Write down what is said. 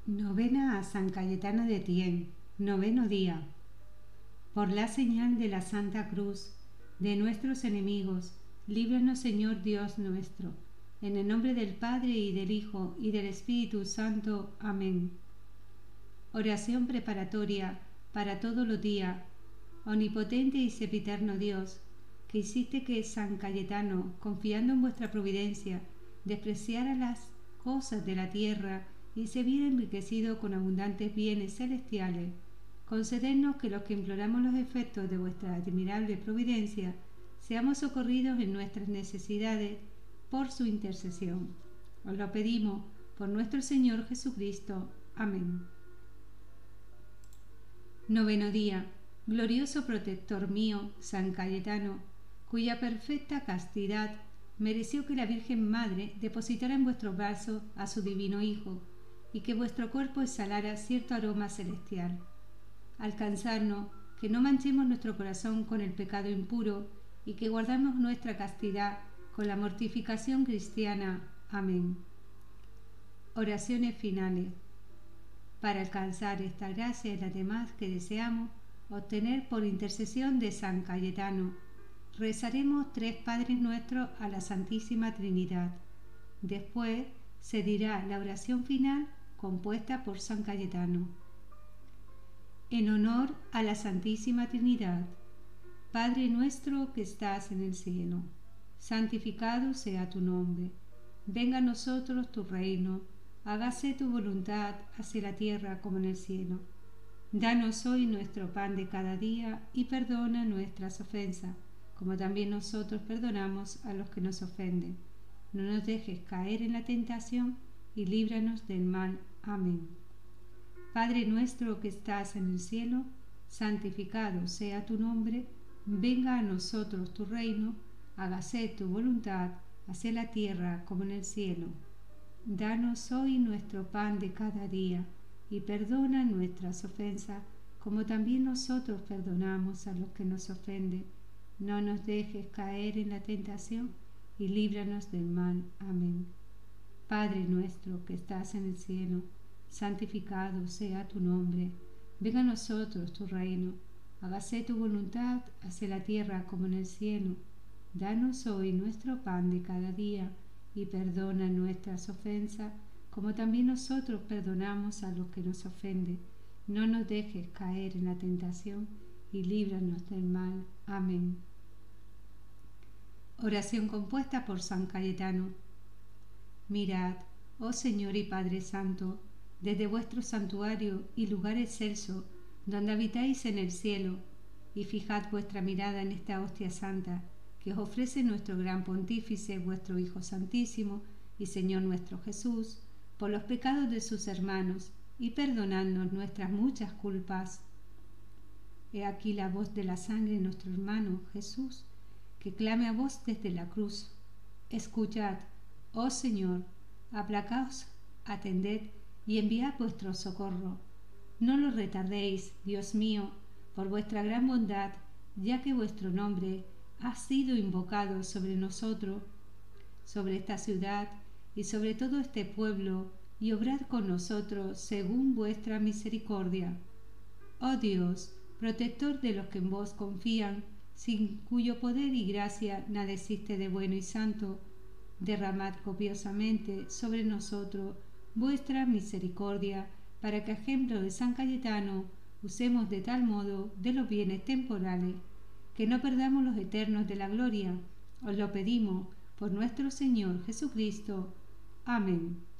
Novena a San Cayetano de Thiene, noveno día. Por la señal de la Santa Cruz, de nuestros enemigos, líbranos Señor Dios nuestro. En el nombre del Padre y del Hijo y del Espíritu Santo. Amén. Oración preparatoria para todos los días. Omnipotente y sempiterno Dios, que hiciste que San Cayetano, confiando en vuestra providencia, despreciara las cosas de la tierra y se viera enriquecido con abundantes bienes celestiales, concedednos que los que imploramos los efectos de vuestra admirable providencia seamos socorridos en nuestras necesidades por su intercesión. Os lo pedimos por nuestro Señor Jesucristo. Amén. Noveno día. Glorioso protector mío, San Cayetano, cuya perfecta castidad mereció que la Virgen Madre depositara en vuestros brazos a su divino Hijo, y que vuestro cuerpo exhalara cierto aroma celestial. Alcanzarnos que no manchemos nuestro corazón con el pecado impuro y que guardamos nuestra castidad con la mortificación cristiana. Amén. Oraciones finales. Para alcanzar esta gracia y las demás que deseamos obtener por intercesión de San Cayetano, rezaremos 3 Padres Nuestros a la Santísima Trinidad. Después se dirá la oración final compuesta por San Cayetano. En honor a la Santísima Trinidad. Padre nuestro que estás en el cielo, santificado sea tu nombre. Venga a nosotros tu reino, hágase tu voluntad, así en la tierra como en el cielo. Danos hoy nuestro pan de cada día y perdona nuestras ofensas, como también nosotros perdonamos a los que nos ofenden. No nos dejes caer en la tentación y líbranos del mal. Amén. Padre nuestro que estás en el cielo, santificado sea tu nombre. Venga a nosotros tu reino, hágase tu voluntad, así en la tierra como en el cielo. Danos hoy nuestro pan de cada día y perdona nuestras ofensas, como también nosotros perdonamos a los que nos ofenden. No nos dejes caer en la tentación y líbranos del mal. Amén. Padre nuestro que estás en el cielo, santificado sea tu nombre. Venga a nosotros tu reino. Hágase tu voluntad, así en la tierra como en el cielo. Danos hoy nuestro pan de cada día y perdona nuestras ofensas, como también nosotros perdonamos a los que nos ofenden. No nos dejes caer en la tentación y líbranos del mal. Amén. Oración compuesta por San Cayetano. Mirad, oh Señor y Padre Santo, desde vuestro santuario y lugar excelso, donde habitáis en el cielo, y fijad vuestra mirada en esta hostia santa, que os ofrece nuestro gran pontífice, vuestro Hijo Santísimo y Señor nuestro Jesús, por los pecados de sus hermanos, y perdonadnos nuestras muchas culpas. He aquí la voz de la sangre de nuestro hermano Jesús, que clame a vos desde la cruz. Escuchad, oh Señor, aplacaos, atended y enviad vuestro socorro. No lo retardéis, Dios mío, por vuestra gran bondad, ya que vuestro nombre ha sido invocado sobre nosotros, sobre esta ciudad y sobre todo este pueblo, y obrad con nosotros según vuestra misericordia. Oh Dios, protector de los que en vos confían, sin cuyo poder y gracia nada existe de bueno y santo, derramad copiosamente sobre nosotros vuestra misericordia, para que a ejemplo de San Cayetano usemos de tal modo de los bienes temporales, que no perdamos los eternos de la gloria. Os lo pedimos por nuestro Señor Jesucristo. Amén.